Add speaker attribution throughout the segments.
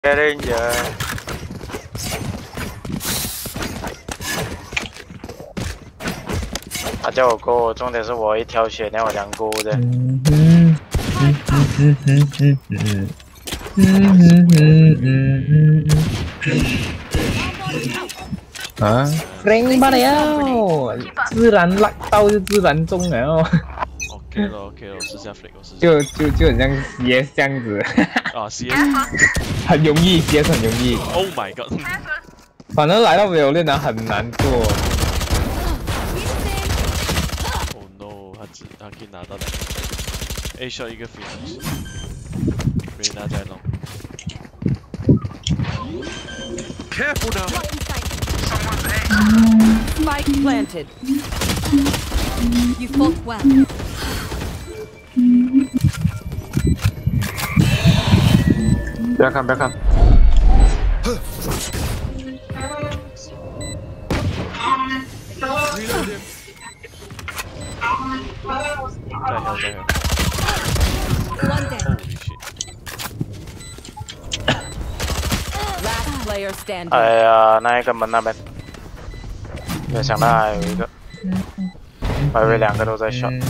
Speaker 1: Ranger。他叫我过，重点是我一条血，让我两过的。
Speaker 2: 啊 ，Frank 罢了，自然拉到就自然中了。
Speaker 3: OK 了 OK 了，我试下 Frank， 我试下。
Speaker 2: 就很像 CS 这样子。
Speaker 3: 啊 CS，
Speaker 2: 很容易 CS 很容易。
Speaker 3: Oh my god！
Speaker 2: 反正来到没有练的很难做。
Speaker 3: Oh no， 他可以拿到两个 A shot 一个 finish， Reyna 在弄。Careful now！
Speaker 4: Spike planted. You fought well.
Speaker 5: 不要看，不要看。
Speaker 3: 在
Speaker 4: One down.
Speaker 3: Holy shit！
Speaker 4: Last player standing.
Speaker 1: 哎呀，那一个门那边，没有想到还有一个，我以为两个都在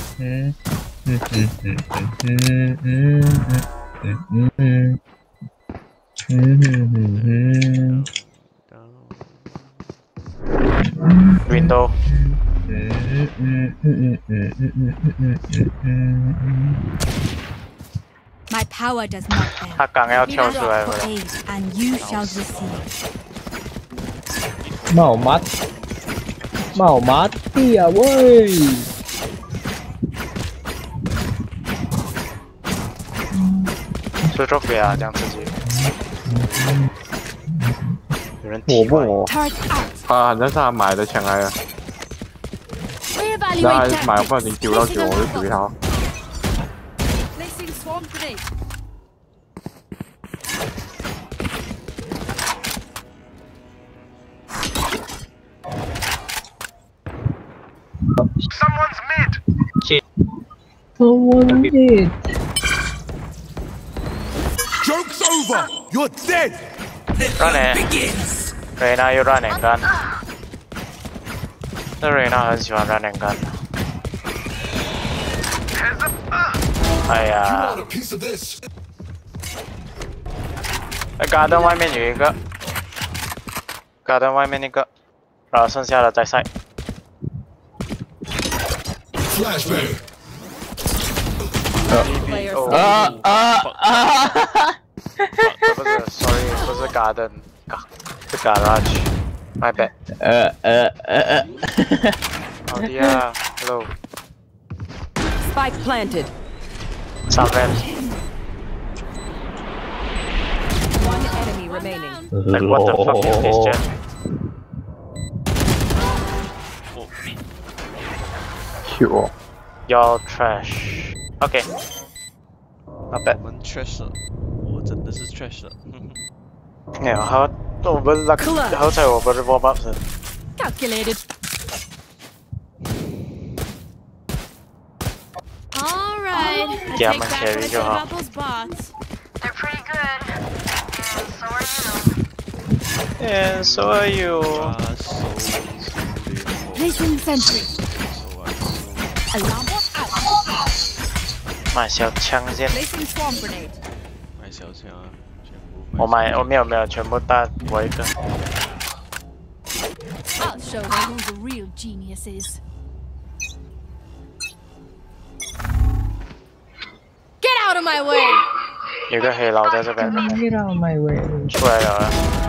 Speaker 1: shot。Window。
Speaker 6: My power does not end.
Speaker 1: 他刚要跳出来
Speaker 6: For
Speaker 1: 了。
Speaker 6: aid, and you shall receive.
Speaker 2: 冒麻地啊喂！
Speaker 1: 出作弊啊，这样自己。有人
Speaker 5: 我不我，
Speaker 6: Turret out.
Speaker 5: 他好像是他买的枪来的，然后
Speaker 6: Reevaluate
Speaker 5: 他买
Speaker 6: tactics.
Speaker 5: 不小心丢到球，我就怼他。
Speaker 4: Placing swarm grenade.
Speaker 2: Someone did.
Speaker 7: Joke's over! You're dead!
Speaker 1: Running. Reyna 又 running gun。那 Reyna 很喜欢 running gun。哎呀
Speaker 7: A piece of this.
Speaker 1: ，garden 外面有一个 ，garden 外面那个，然后剩下的在side。
Speaker 7: Flashbang.
Speaker 4: Player
Speaker 1: 哦
Speaker 4: standing.
Speaker 1: 不是 ，sorry， 不是 garden， 是 garage。My bad。好的呀 ，hello。
Speaker 4: Spike planted.
Speaker 1: 上面
Speaker 4: One enemy remaining.
Speaker 1: ，like what the fuck is this jet？
Speaker 5: 球，
Speaker 1: Y'all trash。OK。Not bad。
Speaker 3: 我们 trash 了，我真的是 trash 了。
Speaker 1: 哎呀，我不是 luck， 好彩我不是 warm up 先。
Speaker 6: Calculated. All right. I
Speaker 1: Yeah,
Speaker 6: take
Speaker 1: man,
Speaker 6: back
Speaker 1: carry
Speaker 6: what I said
Speaker 1: your
Speaker 6: about those bots.
Speaker 8: They're pretty good. And so are you.
Speaker 1: And so are you。
Speaker 6: Placing sentry. Alarm bot out.
Speaker 1: 买小枪先。
Speaker 6: Placing swarm grenade.
Speaker 3: 买小枪啊，全部。
Speaker 1: 我没有，全部大我一个。
Speaker 6: I'll show them who the real genius is. Get out of my way!
Speaker 1: 有个黑佬在这边。
Speaker 2: Get out my way！
Speaker 1: 出来了。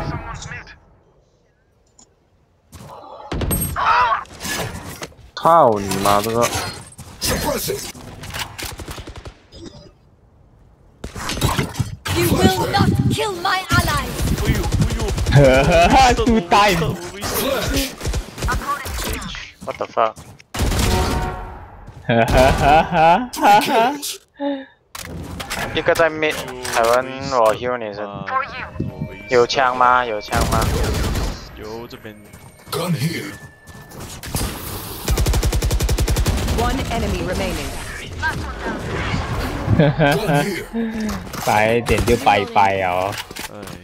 Speaker 5: 操你妈这个！
Speaker 7: Suppress it.
Speaker 6: You will not kill my ally!
Speaker 2: 2 times！
Speaker 1: What the fuck？ 一个在 mid， 台湾我 heal 你是。有枪吗？有枪吗？
Speaker 3: 有这边。
Speaker 7: Gun here.
Speaker 4: One enemy remaining.
Speaker 7: Gun here.
Speaker 2: 白一点就拜拜哦。
Speaker 3: 哎。